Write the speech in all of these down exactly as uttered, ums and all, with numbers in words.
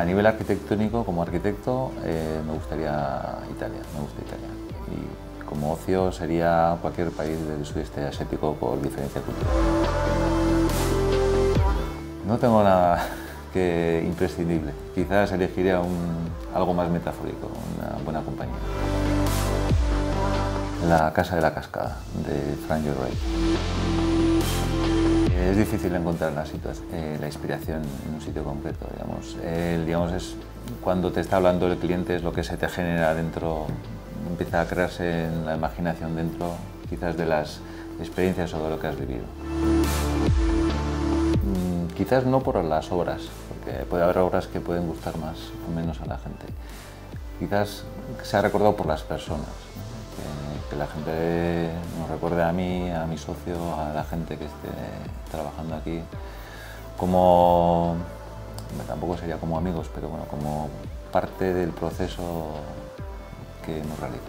nivel arquitectónico, como arquitecto, eh, me gustaría Italia, me gusta Italia. Y como ocio sería cualquier país del sudeste asiático por diferencia cultural. No tengo nada que imprescindible. Quizás elegiría un, algo más metafórico, una buena compañía. La Casa de la Cascada, de Frank Lloyd Wright. Es difícil encontrar la, eh, la inspiración en un sitio concreto. Digamos. El, digamos, es cuando te está hablando el cliente, es lo que se te genera dentro, empieza a crearse en la imaginación dentro, quizás de las experiencias o de lo que has vivido. Mm, quizás no por las obras, porque puede haber obras que pueden gustar más o menos a la gente. Quizás se ha recordado por las personas, ¿no? que, que la gente nos recuerde a mí, a mi socio, a la gente que esté trabajando aquí, como, tampoco sería como amigos, pero bueno, como parte del proceso que hemos realizado.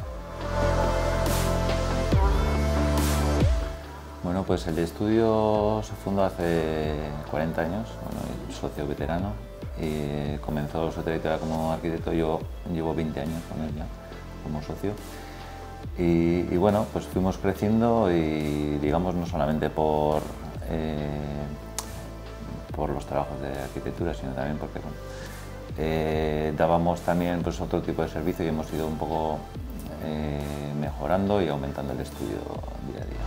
Bueno, pues el estudio se fundó hace cuarenta años, bueno, el socio veterano, y comenzó su trayectoria como arquitecto. Yo llevo veinte años con él ya, como socio. Y, y bueno, pues fuimos creciendo y digamos no solamente por, eh, por los trabajos de arquitectura, sino también porque bueno, eh, dábamos también pues, otro tipo de servicio y hemos ido un poco eh, mejorando y aumentando el estudio día a día.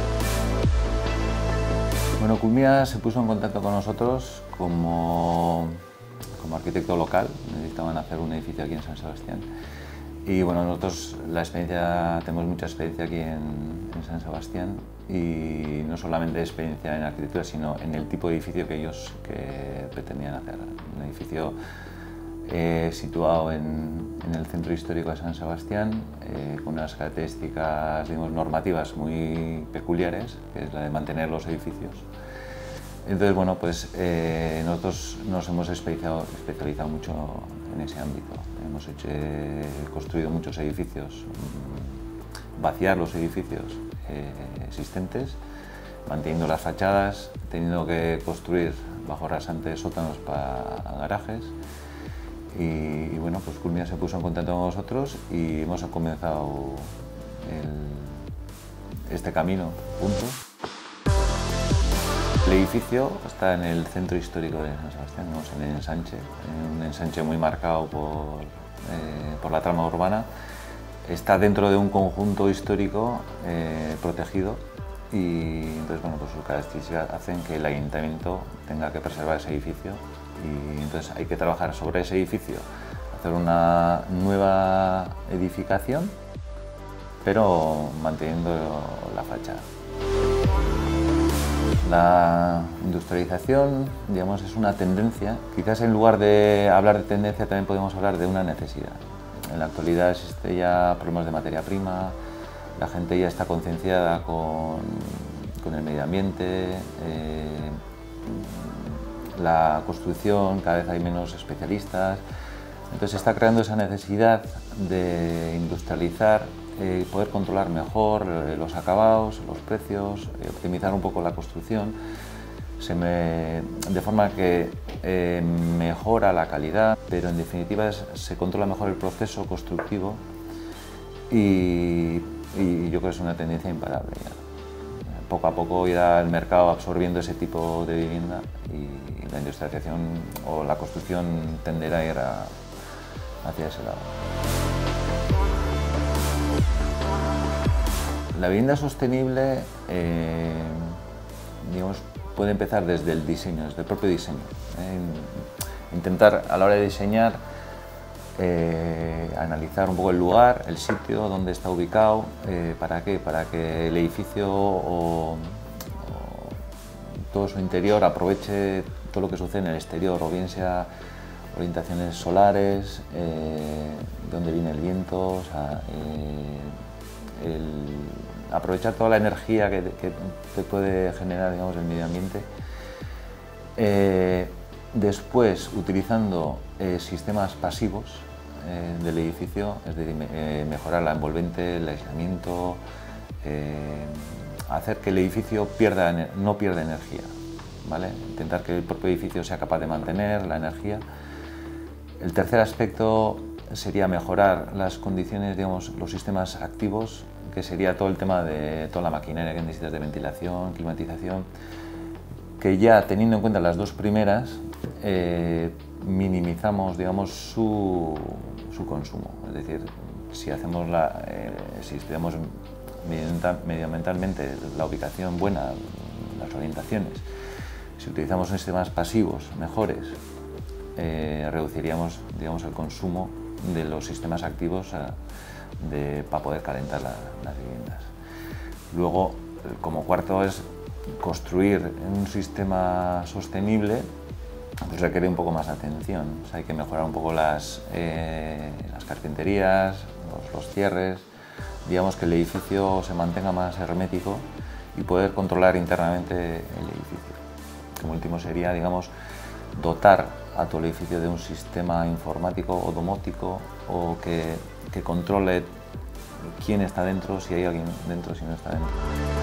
Bueno, Culmia se puso en contacto con nosotros como, como arquitecto local, necesitaban hacer un edificio aquí en San Sebastián. Y bueno, nosotros la experiencia, tenemos mucha experiencia aquí en, en San Sebastián y no solamente experiencia en arquitectura, sino en el tipo de edificio que ellos que pretendían hacer. Un edificio eh, situado en, en el centro histórico de San Sebastián, eh, con unas características digamos, normativas muy peculiares, que es la de mantener los edificios. Entonces, bueno, pues eh, nosotros nos hemos especializado, especializado mucho en ese ámbito. Hemos hecho, eh, construido muchos edificios, vaciar los edificios eh, existentes, manteniendo las fachadas, teniendo que construir bajo rasantes sótanos para garajes. Y, y bueno, pues Culmia se puso en contacto con nosotros y hemos comenzado el, este camino juntos. El edificio está en el centro histórico de San Sebastián, ¿no? En el ensanche, en un ensanche muy marcado por, eh, por la trama urbana. Está dentro de un conjunto histórico eh, protegido y entonces, bueno, pues sus características hacen que el ayuntamiento tenga que preservar ese edificio y entonces hay que trabajar sobre ese edificio, hacer una nueva edificación, pero manteniendo la fachada. La industrialización, digamos, es una tendencia. Quizás en lugar de hablar de tendencia también podemos hablar de una necesidad. En la actualidad existe ya problemas de materia prima, la gente ya está concienciada con, con el medio ambiente, eh, la construcción, cada vez hay menos especialistas. Entonces se está creando esa necesidad de industrializar y eh, poder controlar mejor eh, los acabados, los precios, eh, optimizar un poco la construcción, se me, de forma que eh, mejora la calidad, pero en definitiva es, se controla mejor el proceso constructivo y, y yo creo que es una tendencia imparable. Ya. Poco a poco irá el mercado absorbiendo ese tipo de vivienda y la industrialización o la construcción tenderá a ir a, hacia ese lado. La vivienda sostenible eh, digamos, puede empezar desde el diseño, desde el propio diseño. Eh, intentar a la hora de diseñar eh, analizar un poco el lugar, el sitio, dónde está ubicado, eh, ¿para qué? Para que el edificio o, o todo su interior aproveche todo lo que sucede en el exterior, o bien sea orientaciones solares, eh, de dónde viene el viento, o sea, eh, el, aprovechar toda la energía que, que te puede generar, digamos, el medio ambiente. Eh, después, utilizando eh, sistemas pasivos eh, del edificio, es decir, eh, mejorar la envolvente, el aislamiento, eh, hacer que el edificio pierda, no pierda energía, ¿vale? Intentar que el propio edificio sea capaz de mantener la energía. El tercer aspecto sería mejorar las condiciones, digamos, los sistemas activos, que sería todo el tema de toda la maquinaria que necesitas de ventilación, climatización, que ya teniendo en cuenta las dos primeras, eh, minimizamos, digamos, su, su consumo. Es decir, si hacemos la, eh, si estudiamos medioambientalmente la ubicación buena, las orientaciones, si utilizamos sistemas pasivos mejores, eh, reduciríamos, digamos, el consumo de los sistemas activos a, de, para poder calentar la, las viviendas. Luego, como cuarto, es construir un sistema sostenible, pues requiere un poco más de atención. O sea, hay que mejorar un poco las, eh, las carpinterías, los, los cierres, digamos que el edificio se mantenga más hermético y poder controlar internamente el edificio. Como último sería, digamos, dotar a todo el edificio de un sistema informático o domótico o que, que controle quién está dentro, si hay alguien dentro, si no está dentro.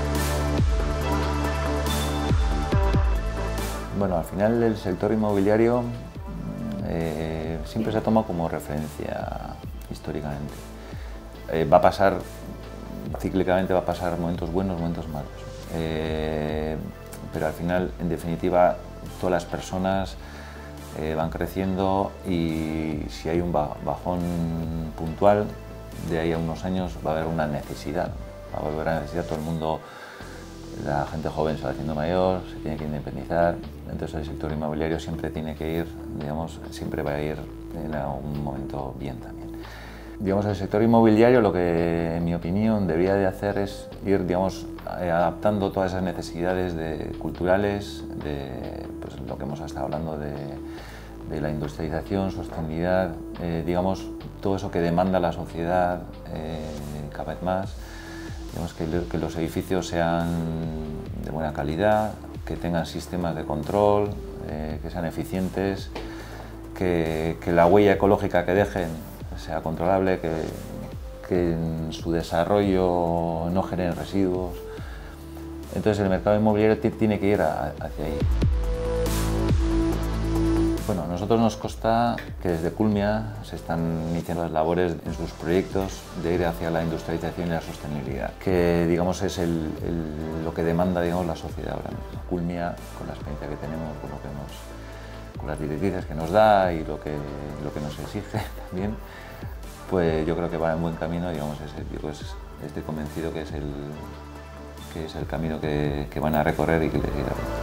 Bueno, al final el sector inmobiliario eh, siempre se ha tomado como referencia históricamente. Eh, va a pasar, cíclicamente va a pasar momentos buenos, momentos malos. Eh, pero al final, en definitiva, todas las personas eh, van creciendo y si hay un bajón puntual, de ahí a unos años va a haber una necesidad, va a volver a necesitar todo el mundo. La gente joven se va haciendo mayor, se tiene que independizar, entonces el sector inmobiliario siempre tiene que ir, digamos, siempre va a ir en un momento bien también. Digamos, el sector inmobiliario lo que, en mi opinión, debería de hacer es ir, digamos, adaptando todas esas necesidades de, culturales, de pues, lo que hemos estado hablando de, de la industrialización, sostenibilidad, eh, digamos, todo eso que demanda la sociedad eh, cada vez más. Digamos que, que los edificios sean de buena calidad, que tengan sistemas de control, eh, que sean eficientes, que, que la huella ecológica que dejen sea controlable, que, que en su desarrollo no generen residuos. Entonces el mercado inmobiliario tiene que ir a, hacia ahí. Bueno, a nosotros nos consta que desde Culmia se están iniciando las labores en sus proyectos de ir hacia la industrialización y la sostenibilidad, que digamos es el, el, lo que demanda, digamos, la sociedad ahora mismo. Culmia, con la experiencia que tenemos, con, lo que nos, con las directrices que nos da y lo que, lo que nos exige también, pues yo creo que va en buen camino, digamos, es, pues, estoy convencido que es el, que es el camino que, que van a recorrer y que les irá bien.